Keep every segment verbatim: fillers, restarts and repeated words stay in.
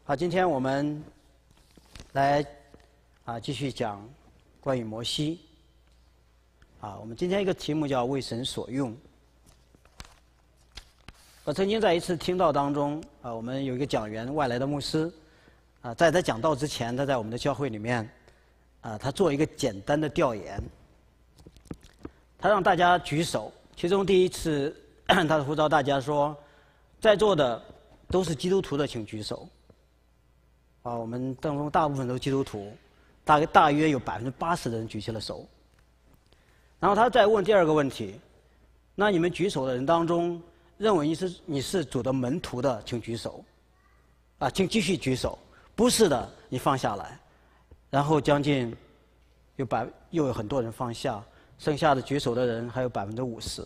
好，今天我们来啊继续讲关于摩西。啊，我们今天一个题目叫“为神所用”。我曾经在一次听道当中，啊，我们有一个讲员，外来的牧师，啊，在他讲道之前，他在我们的教会里面，啊，他做一个简单的调研，他让大家举手，其中第一次他呼召大家说，在座的都是基督徒的，请举手。啊，我们当中大部分都是基督徒，大概大约有百分之八十的人举起了手。然后他再问第二个问题：那你们举手的人当中，认为你是你是主的门徒的，请举手。啊，请继续举手。不是的，你放下来。然后将近有百又有很多人放下，剩下的举手的人还有百分之五十。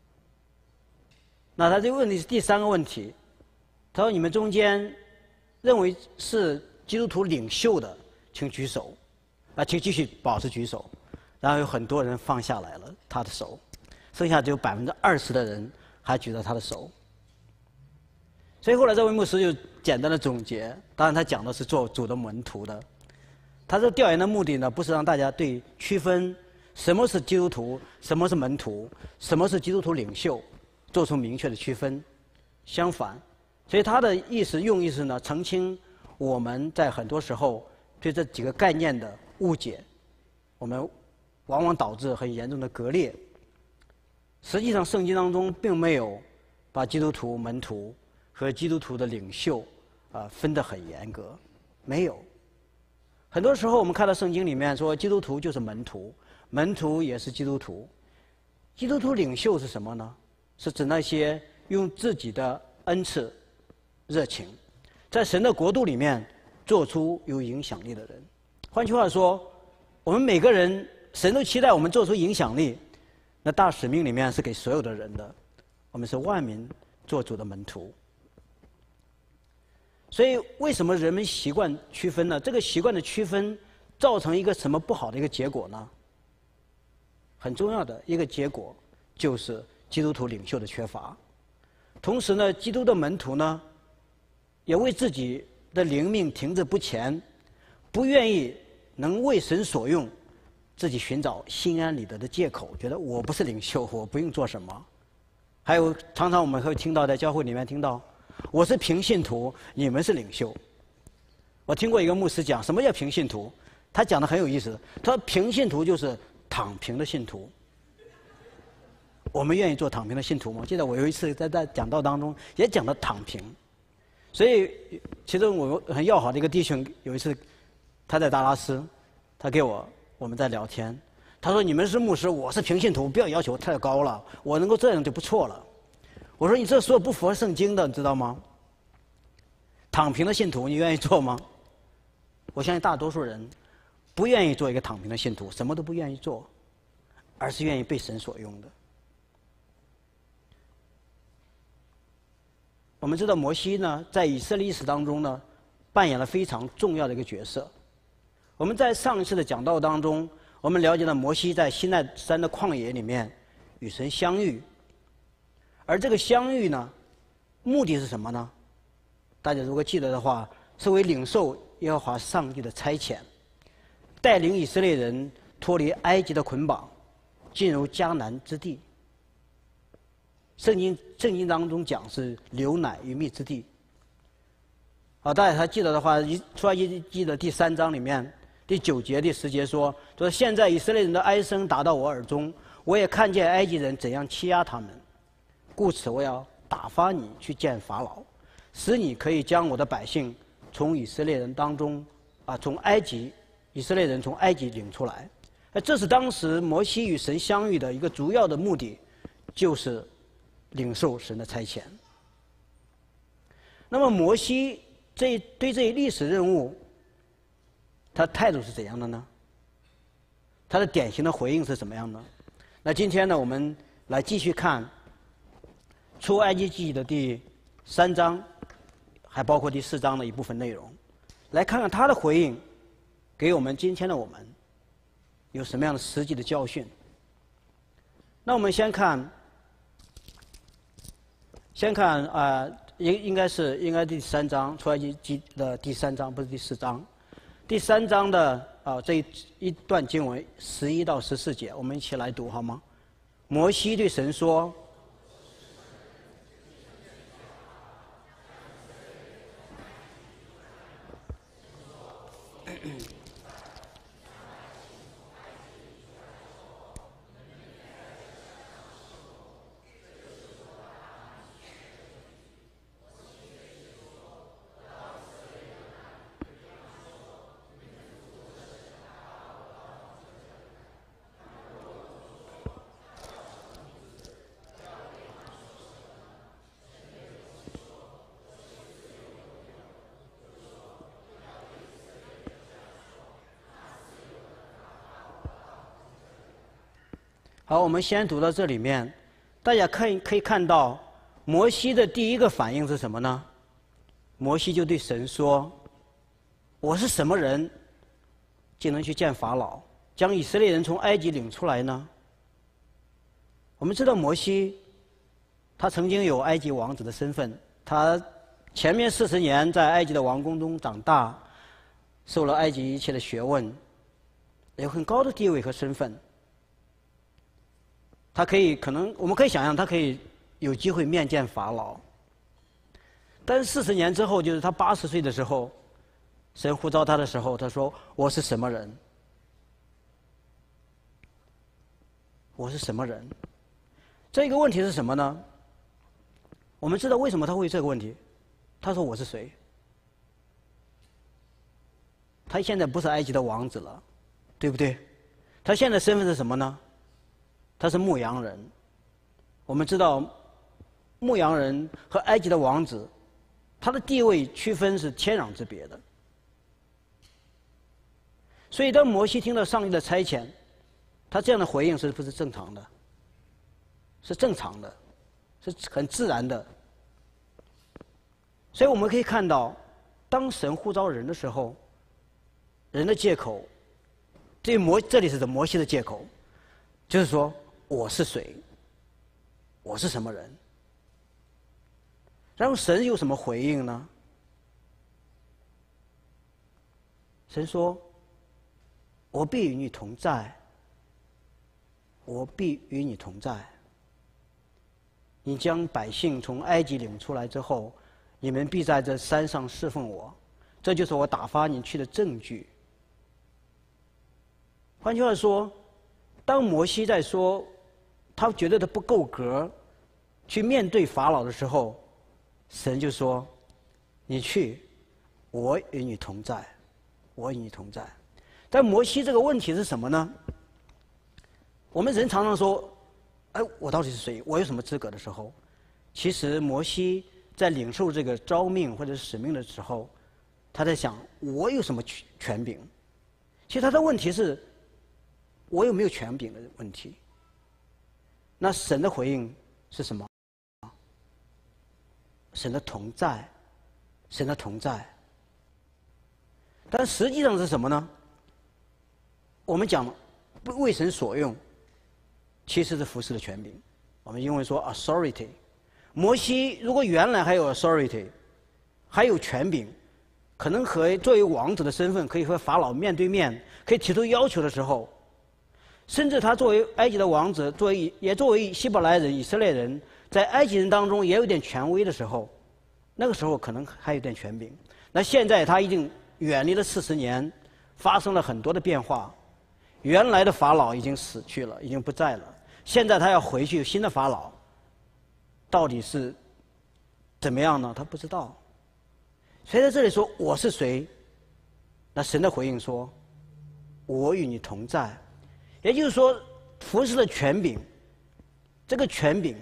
那他这个问题是第三个问题，他说你们中间认为是基督徒领袖的，请举手。啊，请继续保持举手。然后有很多人放下来了他的手，剩下只有百分之二十的人还举着他的手。所以后来这位牧师就简单的总结，当然他讲的是做主的门徒的。他这调研的目的呢，不是让大家对区分什么是基督徒，什么是门徒，什么是基督徒领袖，做出明确的区分。相反，所以他的意思用意是呢，澄清我们在很多时候对这几个概念的误解，我们往往导致很严重的割裂。实际上，圣经当中并没有把基督徒门徒和基督徒的领袖啊、呃、分得很严格，没有。很多时候我们看到圣经里面说，基督徒就是门徒，门徒也是基督徒。基督徒领袖是什么呢？是指那些用自己的恩赐、热情，在神的国度里面做出有影响力的人。换句话说，我们每个人，神都期待我们做出影响力。那大使命里面是给所有的人的，我们是万民做主的门徒。所以为什么人们习惯区分呢？这个习惯的区分造成一个什么不好的一个结果呢？很重要的一个结果就是基督徒领袖的缺乏。同时呢，基督的门徒呢，也为自己的灵命停滞不前，不愿意能为神所用，自己寻找心安理得的借口，觉得我不是领袖，我不用做什么。还有常常我们会听到，在教会里面听到，我是平信徒，你们是领袖。我听过一个牧师讲，什么叫平信徒？他讲的很有意思，他说平信徒就是躺平的信徒。我们愿意做躺平的信徒吗？记得我有一次在在讲道当中也讲到躺平，所以其中我很要好的一个弟兄，有一次他在达拉斯，他给我我们在聊天，他说你们是牧师，我是平信徒，不要要求太高了，我能够这样就不错了。我说你这说不符合圣经的，你知道吗？躺平的信徒你愿意做吗？我相信大多数人不愿意做一个躺平的信徒，什么都不愿意做，而是愿意被神所用的。我们知道摩西呢，在以色列历史当中呢，扮演了非常重要的一个角色。我们在上一次的讲道当中，我们了解了摩西在西奈山的旷野里面与神相遇，而这个相遇呢，目的是什么呢？大家如果记得的话，是为领受耶和华上帝的差遣，带领以色列人脱离埃及的捆绑，进入迦南之地。圣经圣经当中讲是流奶与蜜之地。好，大家还记得的话，《出埃及记》的第三章里面第九节、第十节说：“说现在以色列人的哀声达到我耳中，我也看见埃及人怎样欺压他们，故此我要打发你去见法老，使你可以将我的百姓从以色列人当中啊，从埃及以色列人从埃及领出来。”哎，这是当时摩西与神相遇的一个主要的目的，就是领受神的差遣。那么摩西这对这一历史任务，他态度是怎样的呢？他的典型的回应是怎么样呢？那今天呢，我们来继续看出埃及记的第三章，还包括第四章的一部分内容，来看看他的回应给我们今天的我们有什么样的实际的教训。那我们先看先看啊、呃、 应应该是应该第三章出埃及记的第三章，不是第四章。第三章的啊这一一段经文十一到十四节，我们一起来读好吗？摩西对神说。好，我们先读到这里面，大家看可以看到，摩西的第一个反应是什么呢？摩西就对神说：“我是什么人，竟能去见法老，将以色列人从埃及领出来呢？”我们知道摩西，他曾经有埃及王子的身份，他前面四十年在埃及的王宫中长大，受了埃及一切的学问，有很高的地位和身份。他可以，可能我们可以想象，他可以有机会面见法老。但是四十年之后，就是他八十岁的时候，神呼召他的时候，他说：“我是什么人？我是什么人？”这个问题是什么呢？我们知道为什么他会有这个问题。他说：“我是谁？”他现在不是埃及的王子了，对不对？他现在身份是什么呢？他是牧羊人。我们知道，牧羊人和埃及的王子，他的地位区分是天壤之别的。所以，当摩西听到上帝的差遣，他这样的回应是不是正常的？是正常的，是很自然的。所以我们可以看到，当神呼召人的时候，人的借口，这摩这里是摩西的借口，就是说。我是谁？我是什么人？然后神有什么回应呢？神说：“我必与你同在，我必与你同在。你将百姓从埃及领出来之后，你们必在这山上侍奉我，这就是我打发你去的证据。”换句话说，当摩西在说他觉得他不够格去面对法老的时候，神就说：“你去，我与你同在，我与你同在。”但摩西这个问题是什么呢？我们人常常说：“哎，我到底是谁？我有什么资格？”的时候，其实摩西在领受这个召命或者使命的时候，他在想：我有什么权权柄？其实他的问题是：我有没有权柄的问题。那神的回应是什么？神的同在，神的同在。但实际上是什么呢？我们讲为神所用，其实是服侍的权柄。我们英文说 authority。摩西如果原来还有 authority， 还有权柄，可能和作为王子的身份，可以和法老面对面，可以提出要求的时候。甚至他作为埃及的王子，作为也作为希伯来人、以色列人，在埃及人当中也有点权威的时候，那个时候可能还有点权柄。那现在他已经远离了四十年，发生了很多的变化。原来的法老已经死去了，已经不在了。现在他要回去，新的法老到底是怎么样呢？他不知道。所以在这里说我是谁？那神的回应说：“我与你同在。”也就是说，服侍的权柄，这个权柄，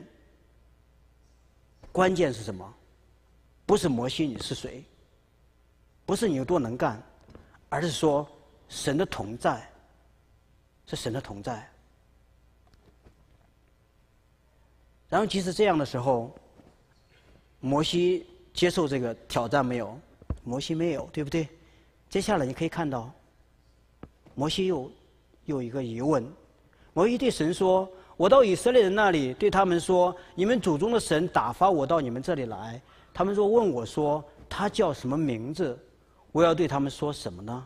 关键是什么？不是摩西你是谁，不是你有多能干，而是说神的同在，是神的同在。然后，即使这样的时候，摩西接受这个挑战没有？摩西没有，对不对？接下来你可以看到，摩西又。有一个疑问，摩西对神说：“我到以色列人那里，对他们说，你们祖宗的神打发我到你们这里来， 他们若问我说他叫什么名字，我要对他们说什么呢？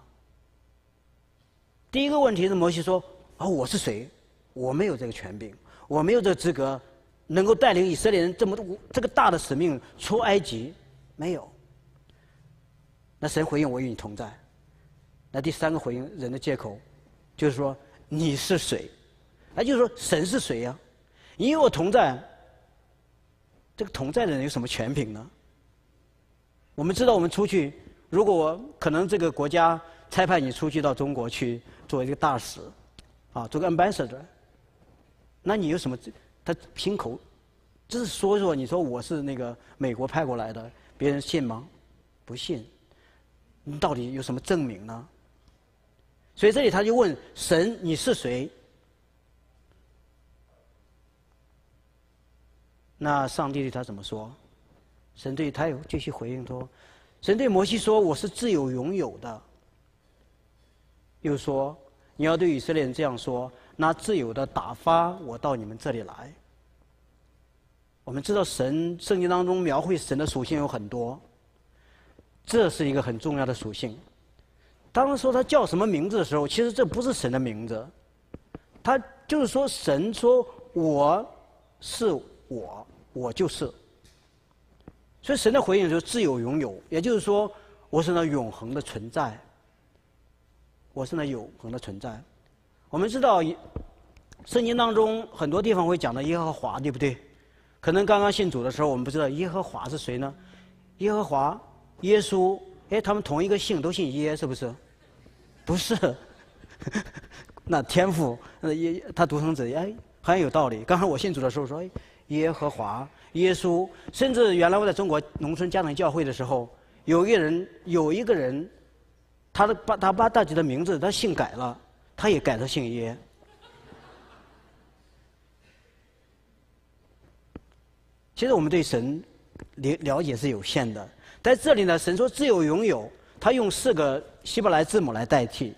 第一个问题是摩西说：“啊，我是谁？我没有这个权柄，我没有这个资格，能够带领以色列人这么这个大的使命出埃及，没有。”那神回应：“我与你同在。”那第三个回应人的借口，就是说：“你是谁？”那就是说神是谁呀？你与我同在，这个同在的人有什么权柄呢？我们知道，我们出去，如果我可能这个国家差派你出去到中国去做一个大使，啊，做个 ambassador， 那你有什么？他凭口，只是说说，你说我是那个美国派过来的，别人信吗？不信。你到底有什么证明呢？所以这里他就问神：“你是谁？”那上帝对他怎么说？神对他有继续回应说：“神对摩西说，我是自有永有的。”又说：“你要对以色列人这样说，那自由的打发我到你们这里来。”我们知道神圣经当中描绘神的属性有很多，这是一个很重要的属性。当说他叫什么名字的时候，其实这不是神的名字，他就是说神说我是我，我就是。所以神的回应就是自有永有，也就是说我是那永恒的存在，我是那永恒的存在。我们知道圣经当中很多地方会讲到耶和华，对不对？可能刚刚信主的时候我们不知道耶和华是谁呢？耶和华、耶稣，哎，他们同一个姓，都姓耶，是不是？不是。那天父，耶，他独生子，哎，很有道理。刚才我信主的时候说，哎，耶和华、耶稣，甚至原来我在中国农村家庭教会的时候，有一个人，有一个人，他的把他把自己的名字他姓改了，他也改成姓耶。其实我们对神了了解是有限的，在这里呢，神说自有永有，他用四个希伯来字母来代替，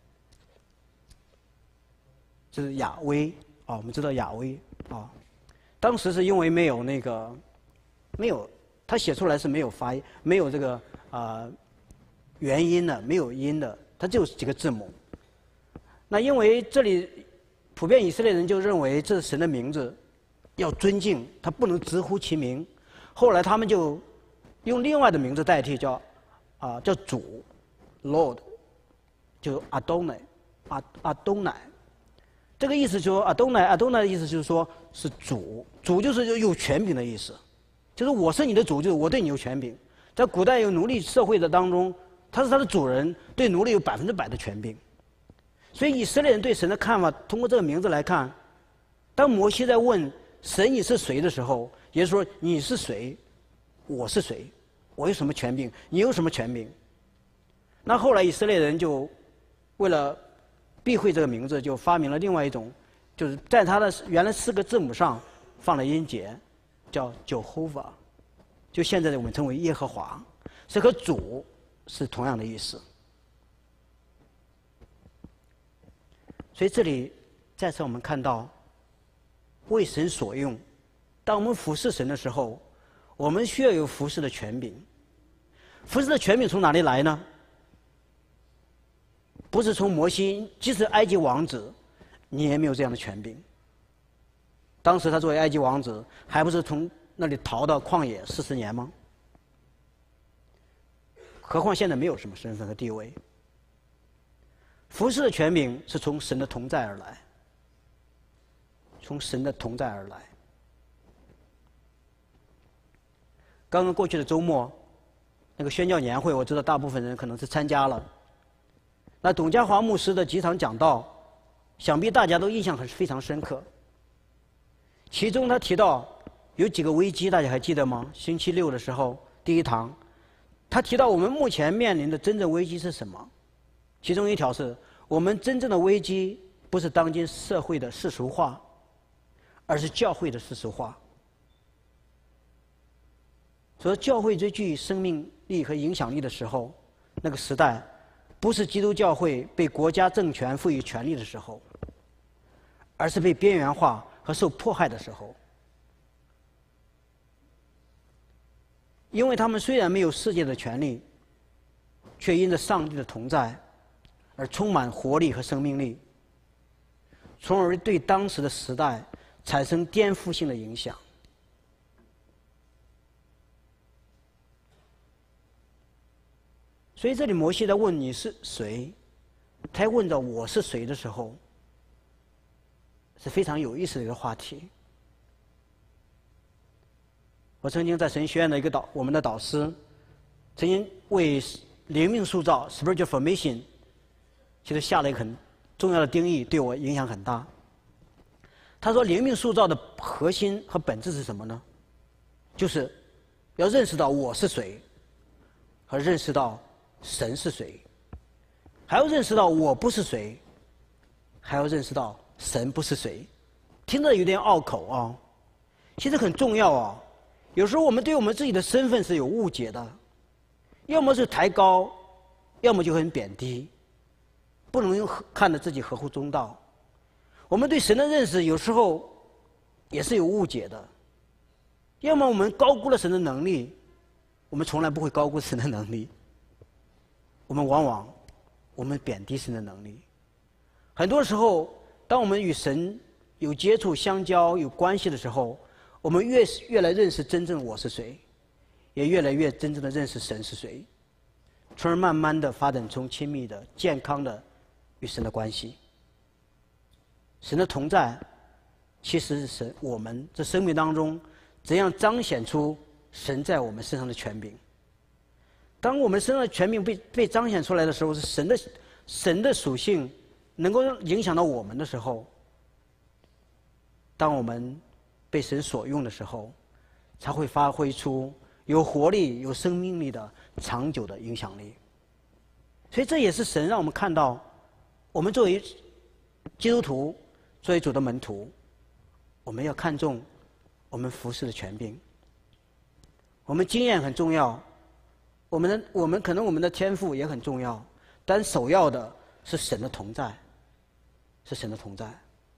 这是雅威啊，我们知道雅威啊，当时是因为没有那个没有，他写出来是没有发音，没有这个啊、呃、元音的，没有音的，它就是几个字母。那因为这里普遍以色列人就认为这是神的名字，要尊敬，他不能直呼其名。后来他们就用另外的名字代替，叫啊、呃、叫主 ，Lord， 就阿东乃，阿阿东乃。这个意思就是说阿东乃，阿东乃的意思就是说是主，主就是有权柄的意思，就是我是你的主，就是我对你有权柄。在古代有奴隶社会的当中，他是他的主人，对奴隶有百分之百的权柄。所以以色列人对神的看法，通过这个名字来看，当摩西在问神你是谁的时候，也就是说你是谁，我是谁，我有什么权柄，你有什么权柄。那后来以色列人就为了避讳这个名字，就发明了另外一种，就是在他的原来四个字母上放了音节，叫 Jehovah， 就现在我们称为耶和华，这和主是同样的意思。所以这里再次我们看到，为神所用，当我们服侍神的时候，我们需要有服侍的权柄。服侍的权柄从哪里来呢？不是从摩西，即使埃及王子，你也没有这样的权柄。当时他作为埃及王子，还不是从那里逃到旷野四十年吗？何况现在没有什么身份和地位。服侍的权柄是从神的同在而来，从神的同在而来。刚刚过去的周末，那个宣教年会，我知道大部分人可能是参加了。那董家华牧师的几场讲道，想必大家都印象很非常深刻。其中他提到有几个危机，大家还记得吗？星期六的时候，第一堂，他提到我们目前面临的真正危机是什么？其中一条是我们真正的危机不是当今社会的世俗化，而是教会的世俗化。所以教会最具生命力和影响力的时候，那个时代不是基督教会被国家政权赋予权力的时候，而是被边缘化和受迫害的时候。 因为他们虽然没有世界的权利，却因着上帝的同在而充满活力和生命力，从而对当时的时代产生颠覆性的影响。所以这里摩西在问你是谁，他问着我是谁的时候，是非常有意思的一个话题。我曾经在神学院的一个导，我们的导师，曾经为灵命塑造 （spiritual formation） 其实下了一个很重要的定义，对我影响很大。他说，灵命塑造的核心和本质是什么呢？就是要认识到我是谁，和认识到神是谁，还要认识到我不是谁，还要认识到神不是谁。听着有点拗口啊，其实很重要啊。有时候我们对我们自己的身份是有误解的，要么是抬高，要么就很贬低，不能用看着自己合乎中道。我们对神的认识有时候也是有误解的，要么我们高估了神的能力，我们从来不会高估神的能力，我们往往我们贬低神的能力。很多时候，当我们与神有接触、相交、有关系的时候，我们越越来认识真正我是谁，也越来越真正的认识神是谁，从而慢慢的发展出亲密的、健康的与神的关系。神的同在，其实是神我们这生命当中怎样彰显出神在我们身上的权柄。当我们身上的权柄被被彰显出来的时候，是神的神的属性能够影响到我们的时候，当我们被神所用的时候，才会发挥出有活力、有生命力的长久的影响力。所以这也是神让我们看到，我们作为基督徒，作为主的门徒，我们要看重我们服侍的权柄。我们经验很重要，我们的我们可能我们的天赋也很重要，但首要的是神的同在，是神的同在。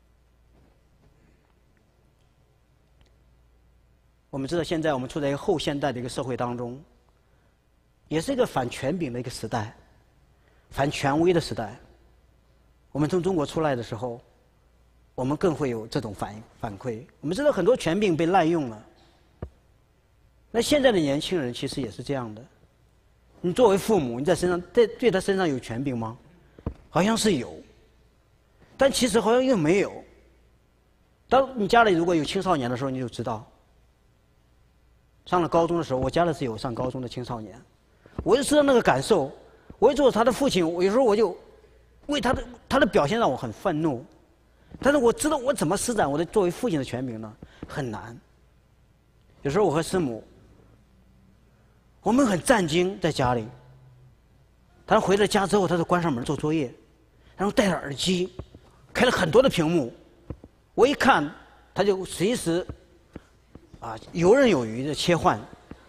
我们知道，现在我们处在一个后现代的一个社会当中，也是一个反权柄的一个时代，反权威的时代。我们从中国出来的时候，我们更会有这种反反馈。我们知道很多权柄被滥用了。那现在的年轻人其实也是这样的。你作为父母，你在身上对对他身上有权柄吗？好像是有，但其实好像又没有。当你家里如果有青少年的时候，你就知道。上了高中的时候，我家里是有上高中的青少年，我就知道那个感受。我做他的父亲，我有时候我就为他的他的表现让我很愤怒，但是我知道我怎么施展我的作为父亲的权柄呢？很难。有时候我和师母，我们很战惊在家里，他回了家之后，他就关上门做作业，然后戴着耳机，开了很多的屏幕，我一看，他就随时。啊，游刃有余的切换。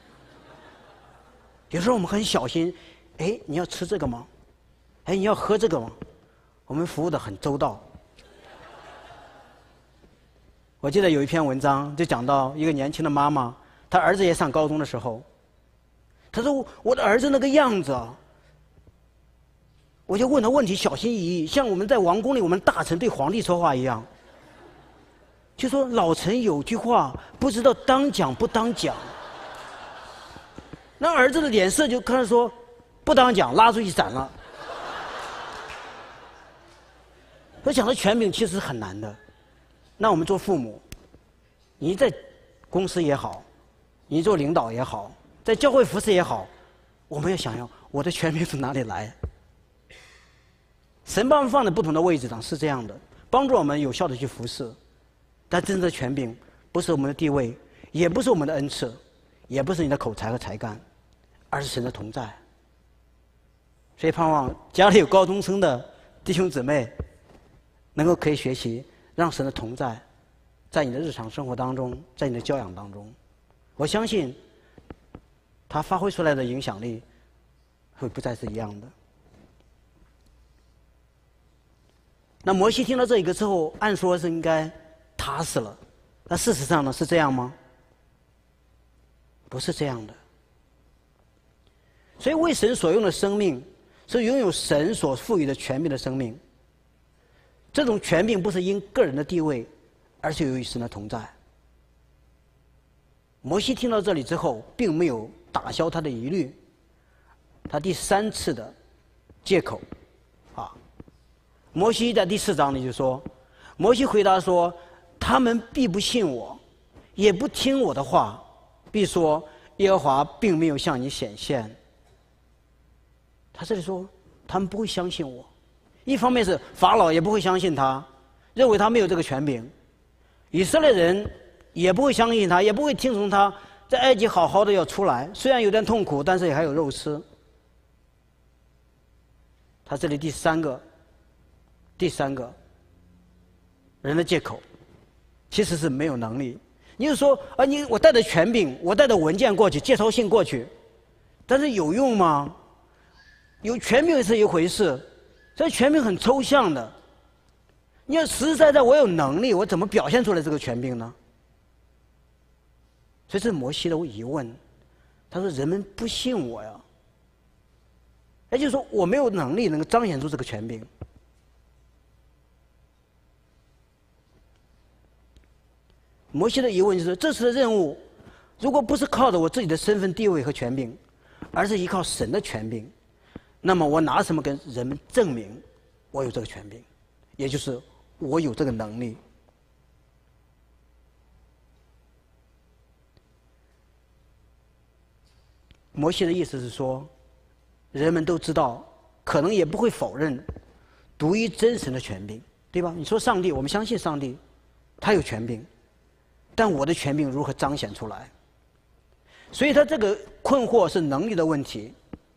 有时候我们很小心，哎，你要吃这个吗？哎，你要喝这个吗？我们服务的很周到。我记得有一篇文章就讲到一个年轻的妈妈，她儿子也上高中的时候，她说我的儿子那个样子啊，我就问他问题小心翼翼，像我们在王宫里我们大臣对皇帝说话一样。就说老臣有句话不知道当讲不当讲，那儿子的脸色就看着说不当讲，拉出去斩了。我讲的权柄其实很难的。那我们做父母，你在公司也好，你做领导也好，在教会服侍也好，我们要想要我的权柄从哪里来？神把我们放在不同的位置上是这样的，帮助我们有效的去服侍。但真正的权柄不是我们的地位，也不是我们的恩赐，也不是你的口才和才干，而是神的同在。所以盼望家里有高中生的弟兄姊妹能够可以学习，让神的同在在你的日常生活当中，在你的教养当中，我相信他发挥出来的影响力会不再是一样的。那摩西听到这一个之后，按说是应该踏实了，那事实上呢是这样吗？不是这样的。 所以为神所用的生命是拥有神所赋予的权柄的生命。这种权柄不是因个人的地位，而是由于神的同在。摩西听到这里之后，并没有打消他的疑虑，他第三次的借口啊。摩西在第四章里就说，摩西回答说，他们必不信我，也不听我的话，必说耶和华并没有向你显现。他这里说他们不会相信我，一方面是法老也不会相信他，认为他没有这个权柄，以色列人也不会相信他，也不会听从他，在埃及好好的要出来，虽然有点痛苦，但是也还有肉吃。他这里第三个第三个人的借口其实是没有能力。你就说啊，你我带着权柄，我带着文件过去，介绍信过去，但是有用吗？有权柄是一回事，这权柄很抽象的。你要实实在在我有能力，我怎么表现出来这个权柄呢？所以这是摩西的疑问。他说人们不信我呀，也就是说我没有能力能够彰显出这个权柄。摩西的疑问就是这次的任务如果不是靠着我自己的身份地位和权柄，而是依靠神的权柄，那么我拿什么跟人们证明我有这个权柄，也就是我有这个能力。摩西的意思是说，人们都知道，可能也不会否认独一真神的权柄，对吧？你说上帝，我们相信上帝，他有权柄，但我的权柄如何彰显出来？所以他这个困惑是能力的问题，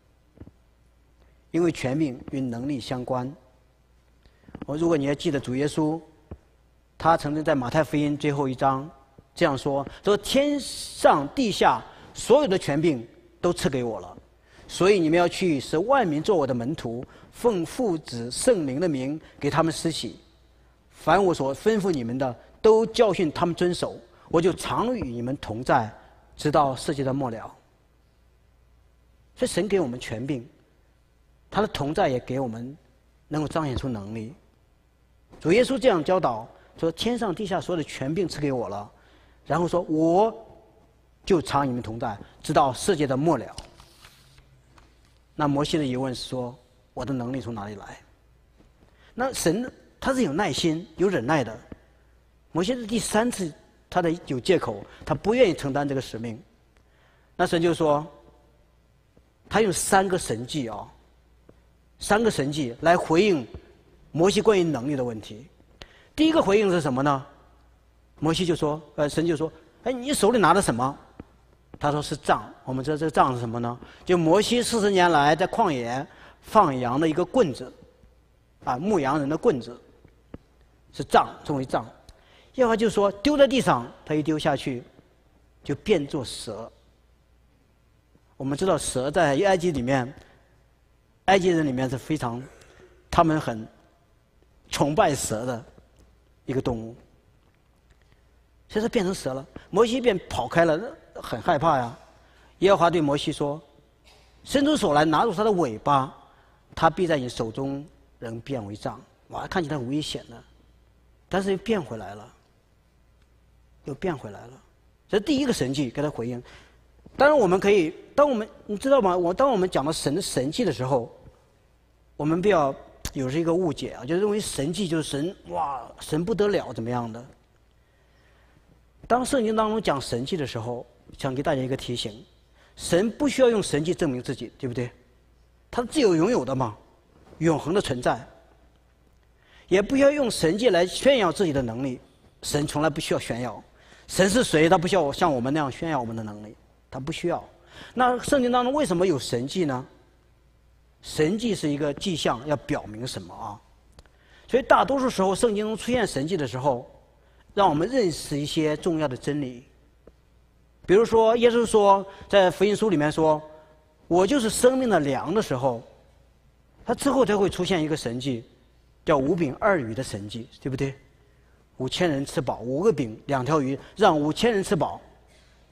因为权柄与能力相关。我如果你还记得主耶稣，他曾经在马太福音最后一章这样说：说天上地下所有的权柄都赐给我了，所以你们要去，使万民做我的门徒，奉父子圣灵的名给他们施洗，凡我所吩咐你们的，都教训他们遵守，我就常与你们同在，直到世界的末了。所以神给我们权柄，他的同在也给我们能够彰显出能力。主耶稣这样教导说：天上地下所有的权柄赐给我了，然后说我就常与你们同在，直到世界的末了。那摩西的疑问是说，我的能力从哪里来？那神他是有耐心有忍耐的。摩西是第三次他的有借口，他不愿意承担这个使命。那神就说，他用三个神迹啊，三个神迹来回应摩西关于能力的问题。第一个回应是什么呢？摩西就说，呃，神就说，哎，你手里拿的什么？他说是杖。我们知道这个杖是什么呢？就摩西四十年来在旷野放羊的一个棍子，啊，牧羊人的棍子，是杖，称为杖。耶和华就说丢在地上，他一丢下去，就变作蛇。我们知道蛇在埃及里面，埃及人里面是非常，他们很崇拜蛇的一个动物。所以它变成蛇了，摩西便跑开了，很害怕呀。耶和华对摩西说：伸出手来，拿住它的尾巴，它必在你手中仍变为杖。哇，看起来很危险的，但是又变回来了，又变回来了。这是第一个神迹给他回应。当然我们可以，当我们你知道吗？我当我们讲到神的神迹的时候，我们不要有这个误解啊，就认为神迹就是神，哇，神不得了怎么样的。当圣经当中讲神迹的时候，想给大家一个提醒：神不需要用神迹证明自己，对不对？他自有拥有的嘛，永恒的存在。也不需要用神迹来炫耀自己的能力，神从来不需要炫耀。神是谁？他不需要像我们那样炫耀我们的能力，他不需要。那圣经当中为什么有神迹呢？神迹是一个迹象，要表明什么啊？所以大多数时候圣经中出现神迹的时候，让我们认识一些重要的真理。比如说耶稣说在福音书里面说我就是生命的粮的时候，他之后才会出现一个神迹，叫五饼二鱼的神迹，对不对？五千人吃饱，五个饼两条鱼让五千人吃饱，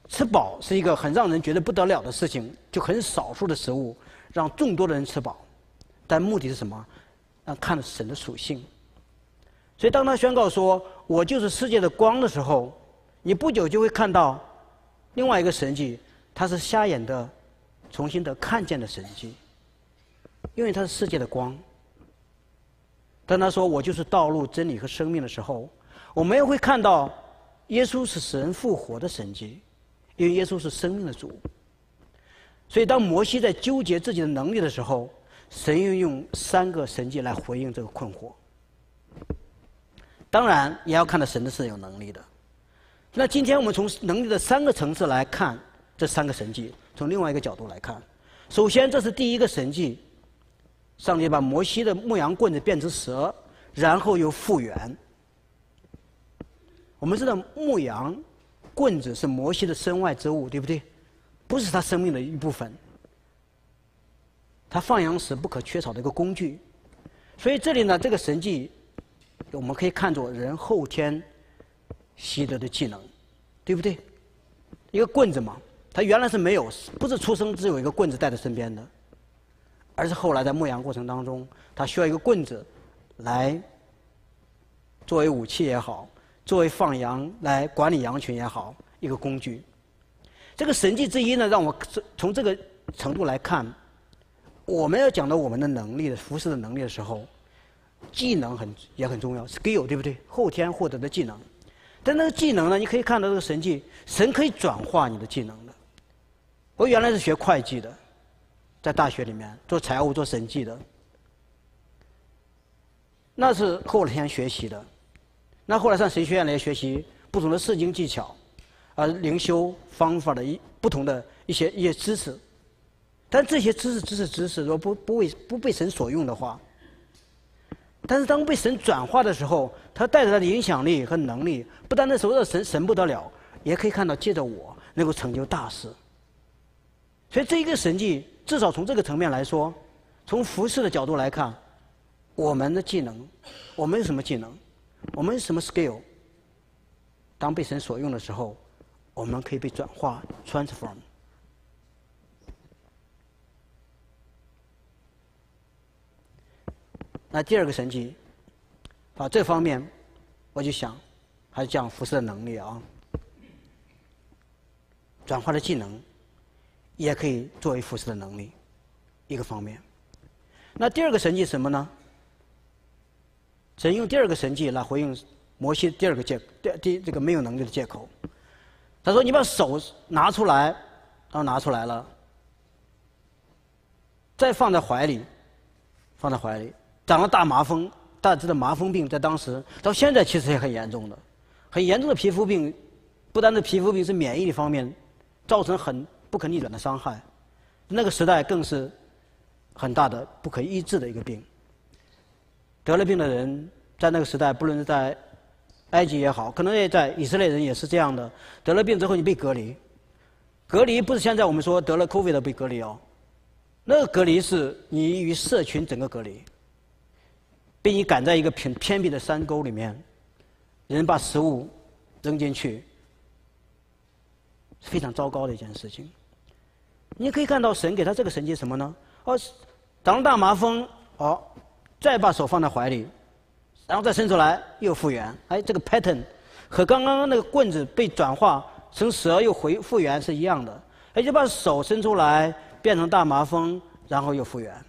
吃饱是一个很让人觉得不得了的事情，就很少数的食物让众多的人吃饱，但目的是什么？让看神的属性。所以当他宣告说“我就是世界的光”的时候，你不久就会看到另外一个神迹，他是瞎眼的重新的看见的神迹，因为他是世界的光。当他说“我就是道路、真理和生命”的时候，我们也会看到耶稣是使人复活的神迹，因为耶稣是生命的主。所以当摩西在纠结自己的能力的时候，神又用三个神迹来回应这个困惑。当然也要看到神的是有能力的。那今天我们从能力的三个层次来看这三个神迹，从另外一个角度来看，首先这是第一个神迹，上帝把摩西的牧羊棍子变成蛇，然后又复原。我们知道牧羊棍子是摩西的身外之物，对不对？不是他生命的一部分，他放羊时不可缺少的一个工具。所以这里呢，这个神迹我们可以看作人后天习得的技能，对不对？一个棍子嘛，他原来是没有，不是出生只有一个棍子带在身边的，而是后来在牧羊过程当中，他需要一个棍子来作为武器也好，作为放羊来管理羊群也好，一个工具。这个神迹之一呢，让我从这个程度来看，我们要讲到我们的能力的服侍的能力的时候，技能很也很重要 ，skill 对不对？后天获得的技能。但那个技能呢，你可以看到这个神迹，神可以转化你的技能的。我原来是学会计的，在大学里面做财务、做审计的，那是后天学习的。那后来上神学院来学习不同的释经技巧，啊，灵修方法的一不同的一些一些知识。但这些知识、知识、知识，如果不不为不被神所用的话，但是当被神转化的时候，他带着他的影响力和能力，不单单受到神神不得了，也可以看到借着我能够成就大事。所以这一个神迹，至少从这个层面来说，从服事的角度来看，我们的技能，我们有什么技能，我们有什么 skill， 当被神所用的时候，我们可以被转化 transform。那第二个神迹，啊，这方面我就想，还是讲服事的能力啊，转化的技能，也可以作为服事的能力一个方面。那第二个神迹什么呢？神用第二个神迹来回应摩西第二个借第第这个没有能力的借口。他说：“你把手拿出来，然后拿出来了，再放在怀里，放在怀里。”长了大麻风，大致的麻风病在当时到现在其实也很严重的，很严重的皮肤病，不单是皮肤病，是免疫力方面造成很不可逆转的伤害。那个时代更是很大的不可医治的一个病。得了病的人在那个时代，不论是在埃及也好，可能也在以色列人也是这样的。得了病之后你被隔离，隔离不是现在我们说得了 COVID 的被隔离哦，那个隔离是你与社群整个隔离。被你赶在一个偏偏僻的山沟里面，人把食物扔进去，是非常糟糕的一件事情。你可以看到神给他这个神迹什么呢？哦，长了大麻风，哦，再把手放在怀里，然后再伸出来又复原。哎，这个 pattern 和刚刚那个棍子被转化成蛇又回复原是一样的。哎，就把手伸出来变成大麻风，然后又复原。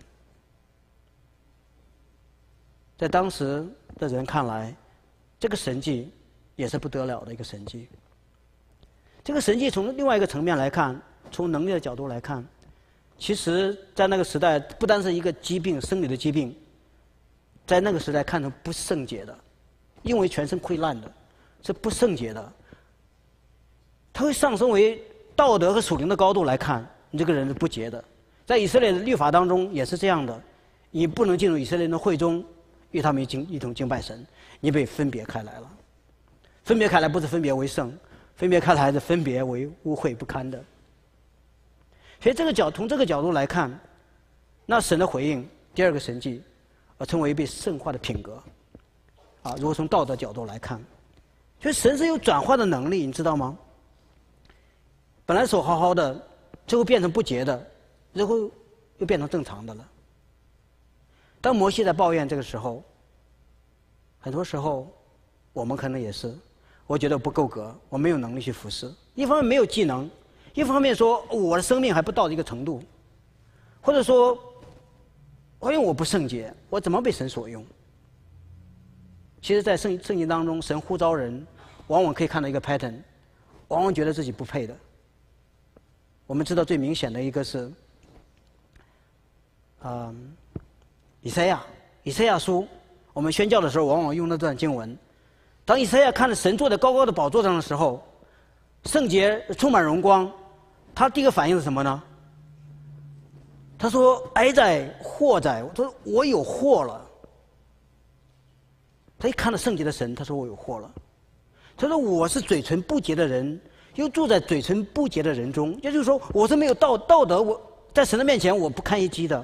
在当时的人看来，这个神迹也是不得了的一个神迹。这个神迹从另外一个层面来看，从能力的角度来看，其实在那个时代，不单是一个疾病，生理的疾病，在那个时代看成不圣洁的，因为全身溃烂的，是不圣洁的。它会上升为道德和属灵的高度来看，你这个人是不洁的。在以色列的律法当中也是这样的，你不能进入以色列人的会中。与他们一敬一同敬拜神，你被分别开来了。分别开来不是分别为圣，分别开来是分别为污秽不堪的。所以这个角从这个角度来看，那神的回应第二个神迹，呃，称为被圣化的品格。啊，如果从道德角度来看，所以神是有转化的能力，你知道吗？ 本来手好好的，最后变成不洁的，然后又变成正常的了。当摩西在抱怨这个时候，很多时候我们可能也是，我觉得不够格，我没有能力去服侍。一方面没有技能，一方面说我的生命还不到一个程度，或者说，因为我不圣洁，我怎么被神所用？其实，在圣圣经当中，神呼召人，往往可以看到一个 pattern， 往往觉得自己不配的。我们知道最明显的一个是，嗯，以赛亚，以赛亚书，我们宣教的时候往往用那段经文。当以赛亚看着神坐在高高的宝座上的时候，圣洁充满荣光，他第一个反应是什么呢？他说：“哀哉，祸哉！”他说：“我有祸了。”他一看到圣洁的神，他说：“我有祸了。”他说：“我是嘴唇不洁的人，又住在嘴唇不洁的人中。”也就是说，我是没有道道德，我在神的面前我不堪一击的。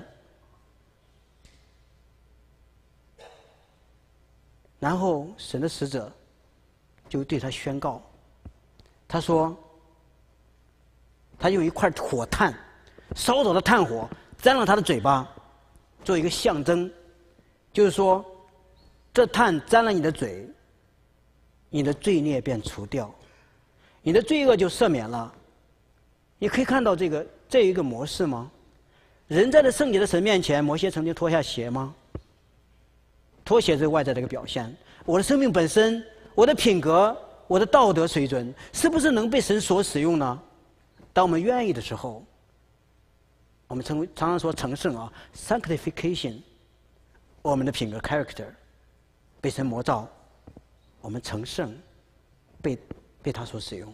然后神的使者就对他宣告，他说：“他用一块火炭，烧着的炭火沾了他的嘴巴，做一个象征，就是说，这炭沾了你的嘴，你的罪孽便除掉，你的罪恶就赦免了。”你可以看到这个这一个模式吗？人在这圣洁的神面前，摩西曾经脱下鞋吗？脱鞋是外在的一个表现。我的生命本身，我的品格，我的道德水准，是不是能被神所使用呢？当我们愿意的时候，我们称为常常说成圣啊 ，sanctification， 我们的品格 character 被神磨造，我们成圣，被被他所使用。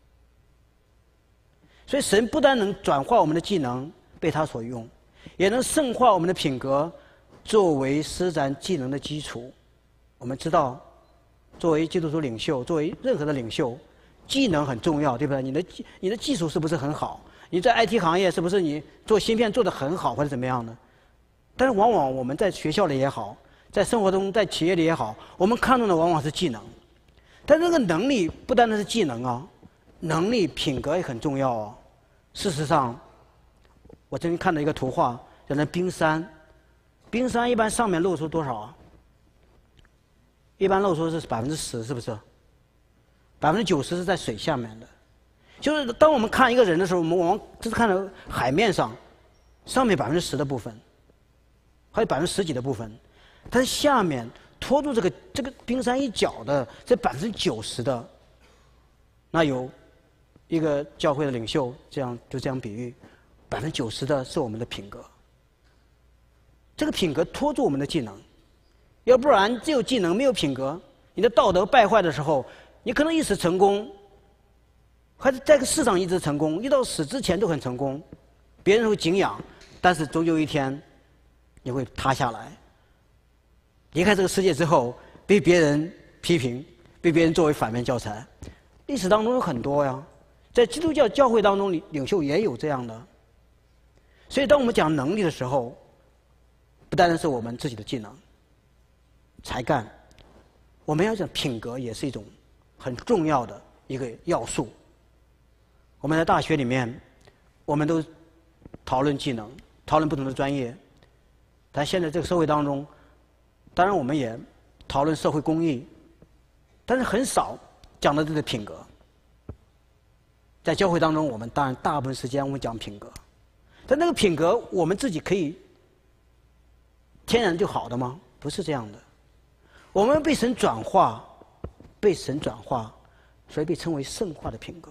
所以神不但能转化我们的技能被他所用，也能圣化我们的品格，作为施展技能的基础。我们知道，作为基督徒领袖，作为任何的领袖，技能很重要，对不对？你的技你的技术是不是很好？你在 I T 行业是不是你做芯片做得很好，或者怎么样呢？但是往往我们在学校里也好，在生活中，在企业里也好，我们看重的往往是技能。但这个能力不单单是技能啊，能力品格也很重要啊。事实上，我曾经看到一个图画，叫那冰山。冰山一般上面露出多少啊？一般露出是百分之十，是不是？百分之九十是在水下面的。就是当我们看一个人的时候，我们往往只是看到海面上，上面百分之十的部分，还有百分之十几的部分，但是下面拖住这个这个冰山一角的这百分之九十的，那有一个教会的领袖这样就这样比喻，百分之九十的是我们的品格。这个品格拖住我们的技能，要不然只有技能没有品格，你的道德败坏的时候，你可能一时成功，还是在这个世上一直成功，一到死之前都很成功，别人会敬仰，但是终究一天你会塌下来。离开这个世界之后，被别人批评，被别人作为反面教材。历史当中有很多呀，在基督教教会当中，领袖也有这样的。所以，当我们讲能力的时候，不单单是我们自己的技能、才干，我们要讲品格，也是一种很重要的一个要素。我们在大学里面，我们都讨论技能，讨论不同的专业，但现在这个社会当中，当然我们也讨论社会公益，但是很少讲的这个品格。在教会当中，我们当然大部分时间我们讲品格，但那个品格我们自己可以天然就好的吗？不是这样的。我们被神转化，被神转化，所以被称为圣化的品格，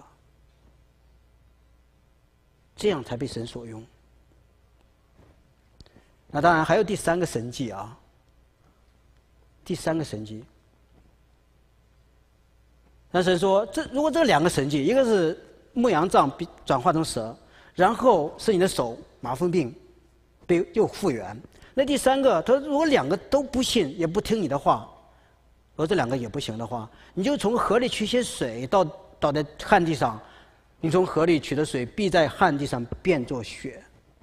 这样才被神所用。那当然还有第三个神迹啊，第三个神迹。那神说，这如果这两个神迹，一个是牧羊杖转化成蛇，然后是你的手麻风病被又复原。那第三个，他说如果两个都不信，也不听你的话，而这两个也不行的话，你就从河里取些水，倒倒在旱地上，你从河里取的水，必在旱地上变作血。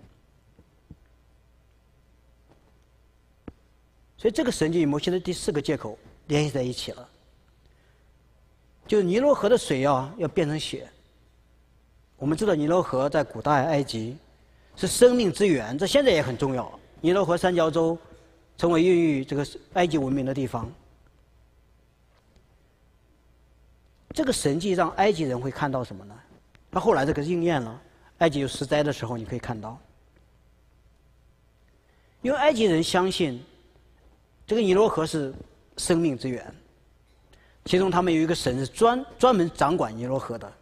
所以这个神迹与摩西的第四个借口联系在一起了，就是尼罗河的水啊要变成血。 我们知道尼罗河在古代埃及是生命之源，这现在也很重要。尼罗河三角洲成为孕育这个埃及文明的地方。这个神迹让埃及人会看到什么呢？那后来这个应验了，埃及有十灾的时候，你可以看到，因为埃及人相信这个尼罗河是生命之源，其中他们有一个神是专专门掌管尼罗河的。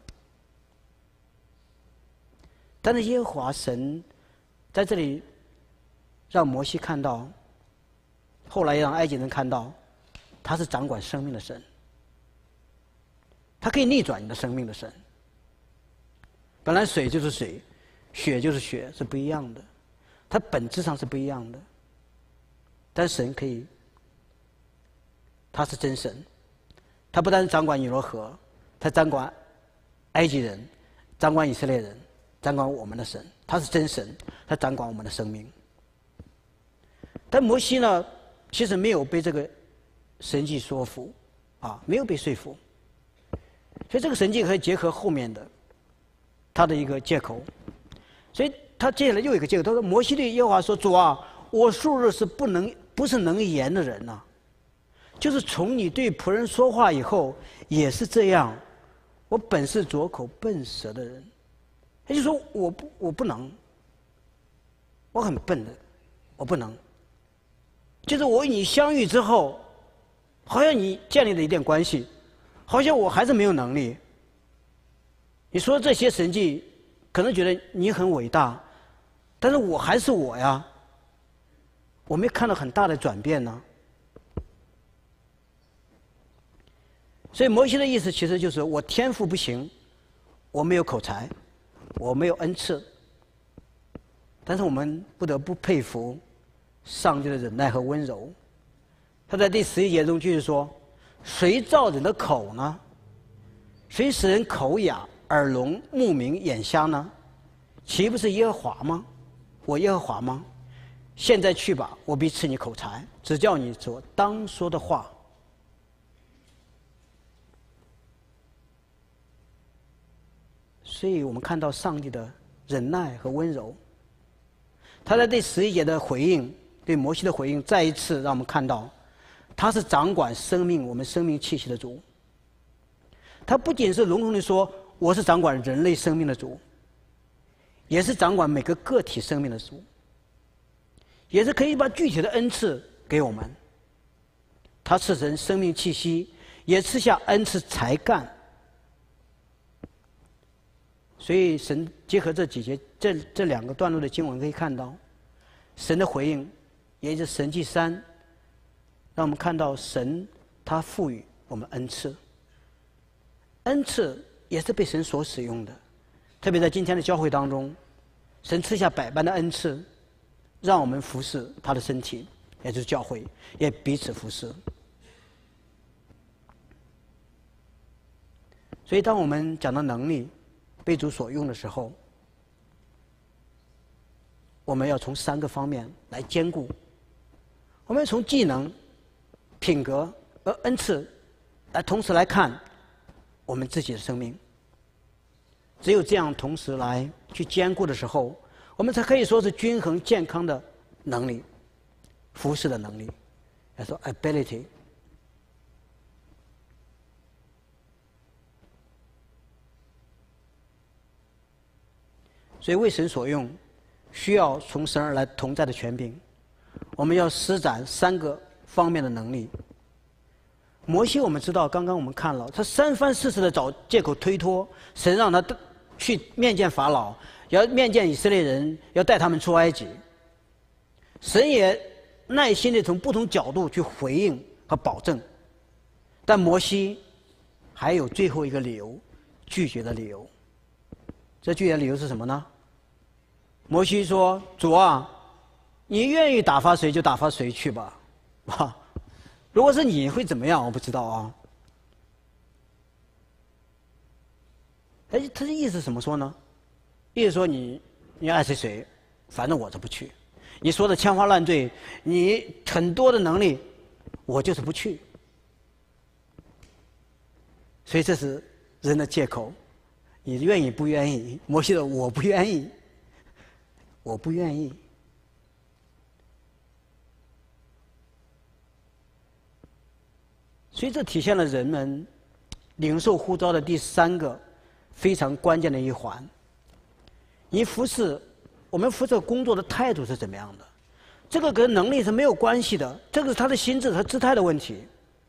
但是耶和华神在这里让摩西看到，后来让埃及人看到，他是掌管生命的神，他可以逆转你的生命的神。本来水就是水，血就是血，是不一样的，它本质上是不一样的。但神可以，他是真神，他不但掌管尼罗河，他掌管埃及人，掌管以色列人，掌管我们的神，他是真神，他掌管我们的生命。但摩西呢，其实没有被这个神迹说服，啊，没有被说服。所以这个神迹可以结合后面的他的一个借口，所以他接下来又有一个借口，他说：“摩西对耶和华说，主啊，我素日是不能不是能言的人呐、啊，就是从你对仆人说话以后也是这样，我本是拙口笨舌的人。”他就说我不我不能，我很笨的，我不能。就是我与你相遇之后，好像你建立了一点关系，好像我还是没有能力。你说这些神迹，可能觉得你很伟大，但是我还是我呀，我没看到很大的转变呢。所以摩西的意思其实就是我天赋不行，我没有口才，我没有恩赐，但是我们不得不佩服上帝的忍耐和温柔。他在第十一节中继续说：“谁造人的口呢？谁使人口哑、耳聋、目明、眼瞎呢？岂不是耶和华吗？我耶和华吗？现在去吧，我必赐你口才，只叫你所当说的话。”所以我们看到上帝的忍耐和温柔。他在第十一节的回应，对摩西的回应，再一次让我们看到，他是掌管生命我们生命气息的主。他不仅是笼统地说我是掌管人类生命的主，也是掌管每个个体生命的主，也是可以把具体的恩赐给我们。他赐人生命气息，也赐下恩赐才干。所以神结合这几节这这两个段落的经文，可以看到神的回应，也就是神迹三，让我们看到神他赋予我们恩赐，恩赐也是被神所使用的。特别在今天的教会当中，神赐下百般的恩赐，让我们服侍他的身体，也就是教会，也彼此服侍。所以当我们讲到能力被主所用的时候，我们要从三个方面来兼顾。我们从技能、品格和恩赐来同时来看我们自己的生命。只有这样同时来去兼顾的时候，我们才可以说是均衡健康的能力，服侍的能力，要说 ability。所以为神所用，需要从神而来同在的权柄。我们要施展三个方面的能力。摩西我们知道，刚刚我们看了，他三番四次的找借口推脱神，让他去面见法老，要面见以色列人，要带他们出埃及。神也耐心的从不同角度去回应和保证，但摩西还有最后一个理由，拒绝的理由。这拒绝的理由是什么呢？摩西说：“主啊，你愿意打发谁就打发谁去吧。哇，如果是你会怎么样？我不知道啊。”哎，他的意思怎么说呢？意思说你你爱谁谁，反正我这不去。你说的天花乱坠，你很多的能力，我就是不去。所以这是人的借口， 你愿意不愿意？摩西说：“我不愿意，我不愿意。”所以这体现了人们领受呼召的第三个非常关键的一环。你服侍，我们服侍工作的态度是怎么样的？这个跟能力是没有关系的，这个是他的心智和姿态的问题。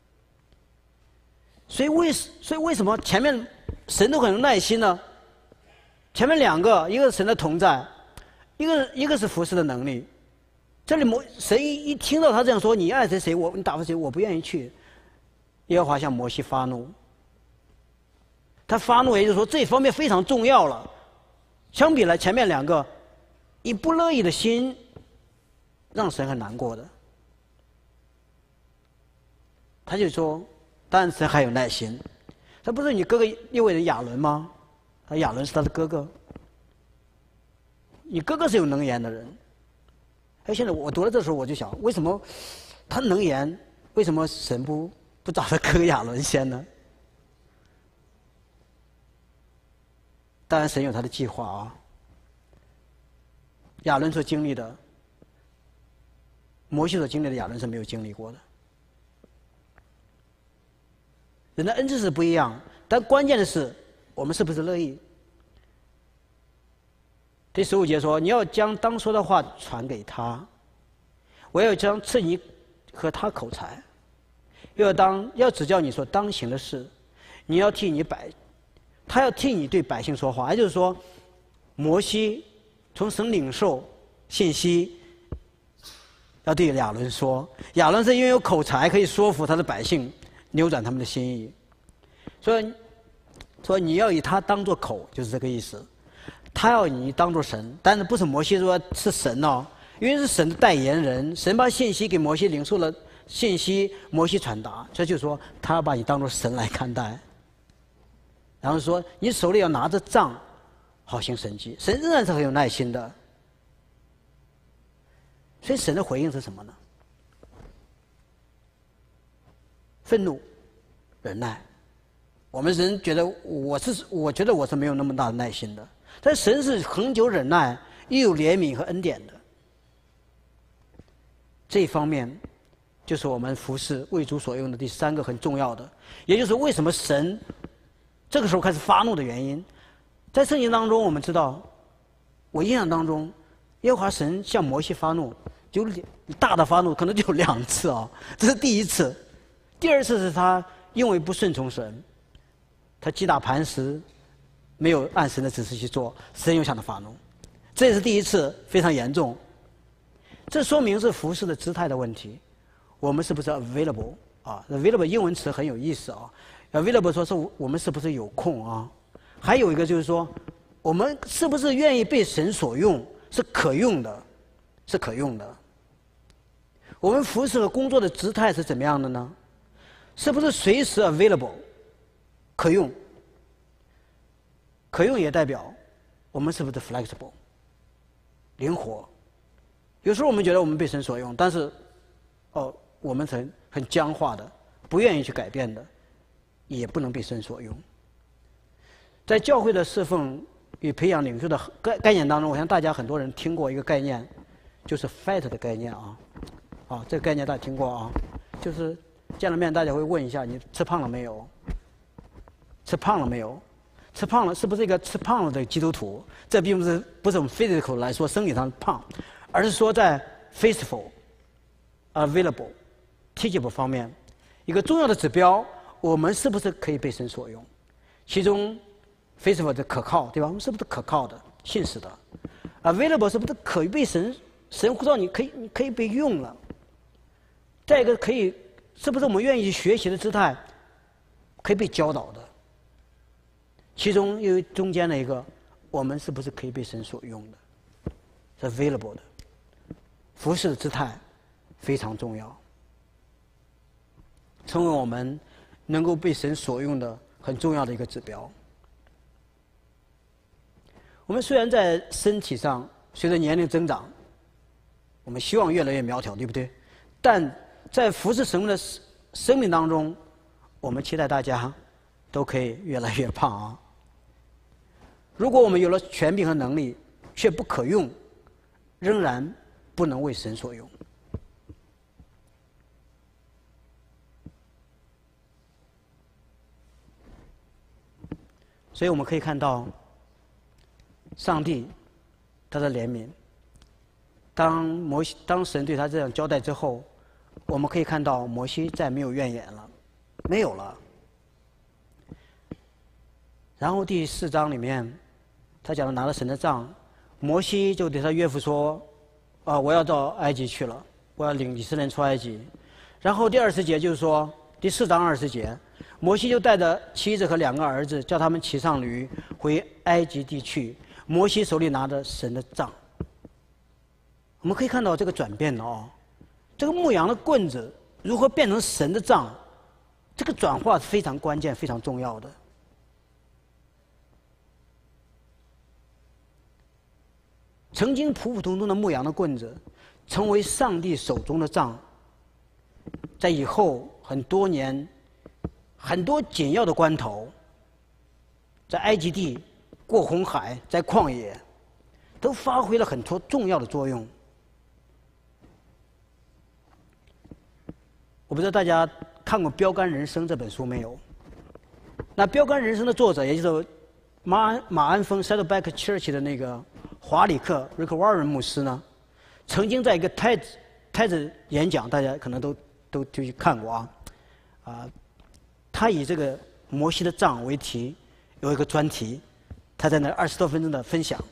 所以为所以为什么前面神都很有耐心呢？前面两个，一个是神的同在，一个一个是服侍的能力。这里摩神一一听到他这样说，你爱谁谁，我你打发谁，我不愿意去。耶和华向摩西发怒，他发怒也就是说这一方面非常重要了。相比来前面两个，以不乐意的心，让神很难过的。他就说，当然神还有耐心。他不是你哥哥列位人亚伦吗？他亚伦是他的哥哥，你哥哥是有能言的人。哎，现在我读到这时候，我就想，为什么他能言，为什么神不？不找他哥哥亚伦先呢？当然，神有他的计划啊。亚伦所经历的，摩西所经历的，亚伦是没有经历过的。人的恩赐是不一样，但关键的是，我们是不是乐意？第十五节说：“你要将当说的话传给他，我要将赐你和他口才。”要当要指教你所当行的事，你要替你百，他要替你对百姓说话。也就是说，摩西从神领受信息，要对亚伦说。亚伦是因为有口才，可以说服他的百姓，扭转他们的心意。所以，说你要以他当作口，就是这个意思。他要你当作神，但是不是摩西说是神哦，因为是神的代言人，神把信息给摩西领受了。信息摩西传达，这就是说他要把你当作神来看待，然后说你手里要拿着杖，好行神迹。神仍然是很有耐心的，所以神的回应是什么呢？愤怒、忍耐。我们人觉得我是，我觉得我是没有那么大的耐心的，但神是恒久忍耐，又有怜悯和恩典的。这一方面。就是我们服侍为主所用的第三个很重要的，也就是为什么神这个时候开始发怒的原因。在圣经当中，我们知道，我印象当中，耶和华神向摩西发怒，就大的发怒可能就有两次啊，这是第一次。第二次是他因为不顺从神，他击打磐石，没有按神的指示去做，神又向他发怒，这也是第一次，非常严重。这说明是服侍的姿态的问题。我们是不是 available 啊 ？available 英文词很有意思啊。available 说是我们是不是有空啊？还有一个就是说，我们是不是愿意被神所用，是可用的，是可用的。我们服侍和工作的姿态是怎么样的呢？是不是随时 available 可用？可用也代表我们是不是 flexible 灵活？有时候我们觉得我们被神所用，但是哦。我们很很僵化的，不愿意去改变的，也不能被神所用。在教会的侍奉与培养领袖的概概念当中，我想大家很多人听过一个概念，就是 fat 的概念啊，啊，这个概念大家听过啊，就是见了面大家会问一下你吃胖了没有？吃胖了没有？吃胖了是不是一个吃胖了的基督徒？这并不是不是我们 physical 来说生理上胖，而是说在 faithful、available。teachable 方面，一个重要的指标，我们是不是可以被神所用？其中 faithful 的可靠，对吧？我们是不是可靠的、信实的 ？available 是不是可以被神神呼召你可以你可以被用了？再一个可以是不是我们愿意去学习的姿态，可以被教导的？其中又有中间的一个，我们是不是可以被神所用的？是 available 的，服侍的姿态非常重要。成为我们能够被神所用的很重要的一个指标。我们虽然在身体上随着年龄增长，我们希望越来越苗条，对不对？但在服侍神的生命当中，我们期待大家都可以越来越胖啊。 如果我们有了权柄和能力，却不可用，仍然不能为神所用。所以我们可以看到，上帝他的怜悯。当摩西当神对他这样交代之后，我们可以看到摩西再没有怨言了，没有了。然后第四章里面，他讲的拿了神的杖，摩西就对他岳父说：“啊，我要到埃及去了，我要领以色列人出埃及。”然后第二十节就是说，第四章二十节，摩西就带着妻子和两个儿子，叫他们骑上驴回埃及地去。摩西手里拿着神的杖。我们可以看到这个转变了哦，这个牧羊的棍子如何变成神的杖，这个转化是非常关键、非常重要的。曾经普普通通的牧羊的棍子，成为上帝手中的杖，在以后很多年、很多紧要的关头，在埃及地、过红海、在旷野，都发挥了很多重要的作用。我不知道大家看过《标杆人生》这本书没有？那《标杆人生》的作者，也就是马安马鞍峰 Saddleback Church 的那个华里克 Rick Warren 牧师呢，曾经在一个 TED TED 演讲，大家可能都都都去看过啊，啊，他以这个摩西的杖为题，有一个专题，他在那二十多分钟的分享。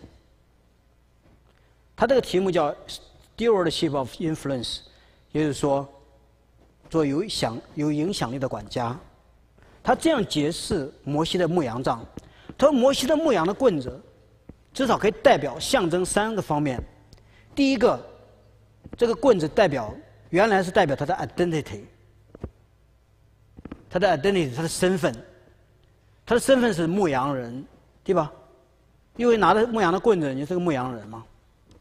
他这个题目叫 Stewardship of Influence， 也就是说，做有响有影响力的管家。他这样解释摩西的牧羊杖，他说摩西的牧羊的棍子，至少可以代表象征三个方面。第一个，这个棍子代表原来是代表他的 identity， 他的 identity， 他的身份，他的身份是牧羊人，对吧？因为拿着牧羊的棍子，你是个牧羊人嘛。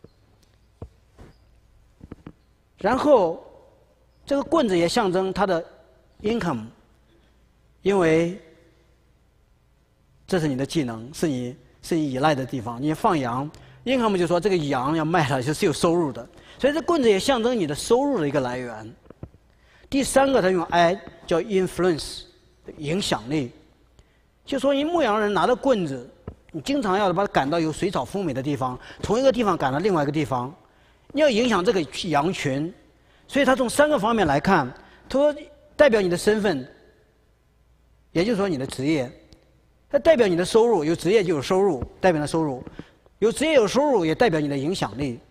然后，这个棍子也象征他的 income， 因为这是你的技能，是你是你依赖的地方。你放羊 ，income 就说这个羊要卖了就是有收入的，所以这棍子也象征你的收入的一个来源。第三个，他用 I 叫 influence， 影响力，就说你牧羊人拿着棍子，你经常要把它赶到有水草丰美的地方，从一个地方赶到另外一个地方。你要影响这个羊群，所以他从三个方面来看，他说代表你的身份，也就是说你的职业，它代表你的收入，有职业就有收入，代表了收入，有职业有收入也代表你的影响力。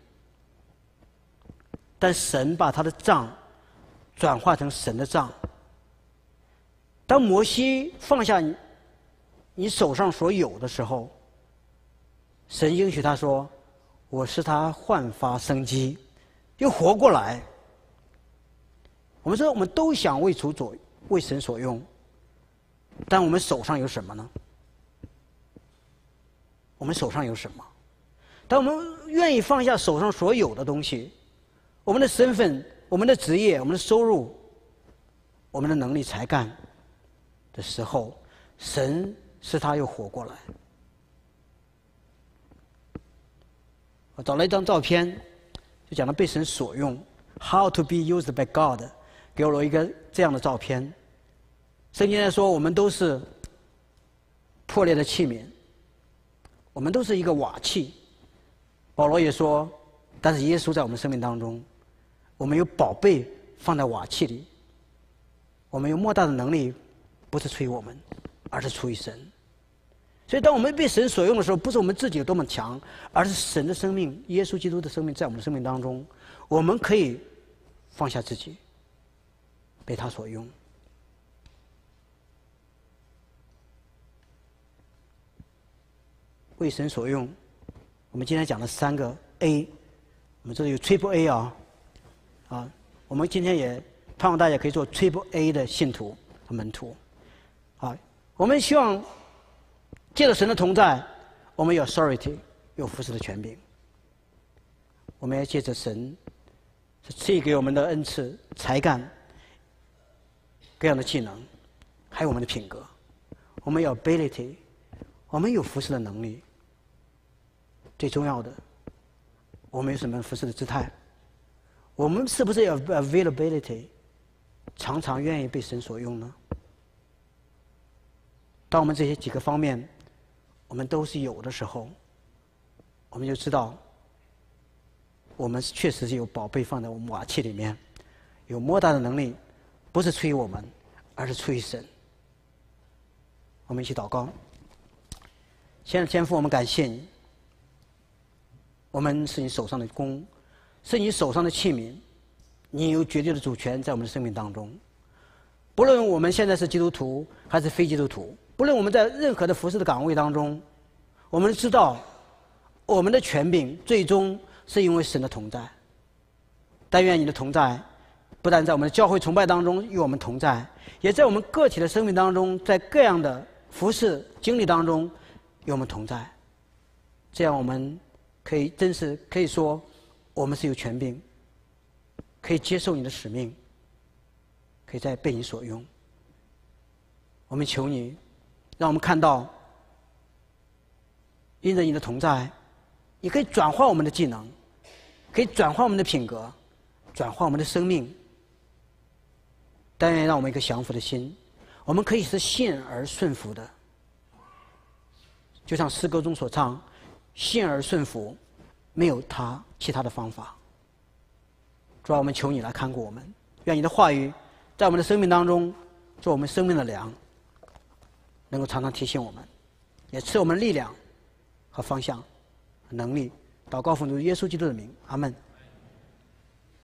但神把他的杖转化成神的杖。当摩西放下你你手上所有的时候，神应许他说，我使他焕发生机，又活过来。我们说我们都想为主所为神所用，但我们手上有什么呢？我们手上有什么？当我们愿意放下手上所有的东西，我们的身份、我们的职业、我们的收入、我们的能力、才干的时候，神使他又活过来。我找了一张照片，就讲到被神所用 ，How to be used by God， 给我了一个这样的照片。圣经在说，我们都是破裂的器皿，我们都是一个瓦器。保罗也说，但是耶稣在我们生命当中，我们有宝贝放在瓦器里，我们有莫大的能力，不是出于我们，而是出于神。所以，当我们被神所用的时候，不是我们自己有多么强，而是神的生命，耶稣基督的生命在我们的生命当中，我们可以放下自己，被他所用。为神所用，我们今天讲了三个 A， 我们这里有 Triple A 啊，啊，我们今天也盼望大家可以做 Triple A 的信徒和门徒，啊，我们希望借着神的同在，我们有 authority， 有服侍的权柄。我们要借着神赐给我们的恩赐、才干、各样的技能，还有我们的品格。我们有 ability， 我们有服侍的能力， 最重要的，我们有什么服侍的姿态？我们是不是有 availability， 常常愿意被神所用呢？当我们这些几个方面我们都是有的时候，我们就知道我们确实是有宝贝放在我们瓦器里面，有莫大的能力，不是出于我们，而是出于神。我们一起祷告。现在天父，我们感谢你，我们是你手上的弓，是你手上的器皿，你有绝对的主权在我们的生命当中。不论我们现在是基督徒还是非基督徒，不论我们在任何的服侍的岗位当中，我们知道我们的权柄最终是因为神的同在。但愿你的同在不但在我们的教会崇拜当中与我们同在，也在我们个体的生命当中，在各样的服侍经历当中与我们同在。这样我们可以真是可以说我们是有权柄，可以接受你的使命，可以再被你所用。我们求你让我们看到因着你的同在，你可以转化我们的技能，可以转化我们的品格，转化我们的生命。但愿让我们一个降服的心，我们可以是信而顺服的，就像诗歌中所唱，信而顺服，没有他其他的方法。主啊，我们求你来看顾我们，愿你的话语在我们的生命当中做我们生命的粮，能够常常提醒我们，也赐我们力量和方向、能力。祷告奉主耶稣基督的名，阿们。